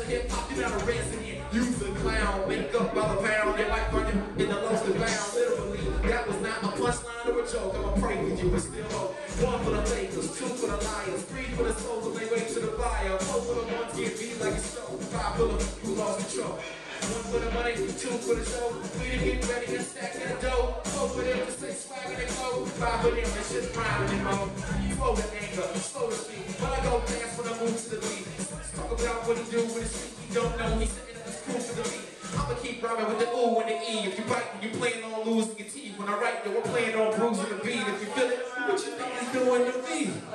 hip-hop, you're not a resident. Use a clown, make up by the pound. Your life running in the lost and bound. Literally, that was not a punchline or a joke. I'ma pray with you, but still hope. One for the fakers, two for the liars, three for the souls that they wait to the buyer. Four for the ones get beat like it's so. Five for the who lost control. One for the money, two for the show. Three to get ready and stack in the dough. Four for them to stay swagging and glow. Five for them, it's just rhyming and mo. Flow to anger, slow to speak. But I go fast when I move to the beat. Let's talk about what he do with his feet. You don't know, he's sitting up his crew for the beat. I'ma keep rhyming with the ooh and the E. If you bite, you plan on losing your teeth. When I write, yo, we're playing on bruising the beat. If you feel it, what you think is doing to me?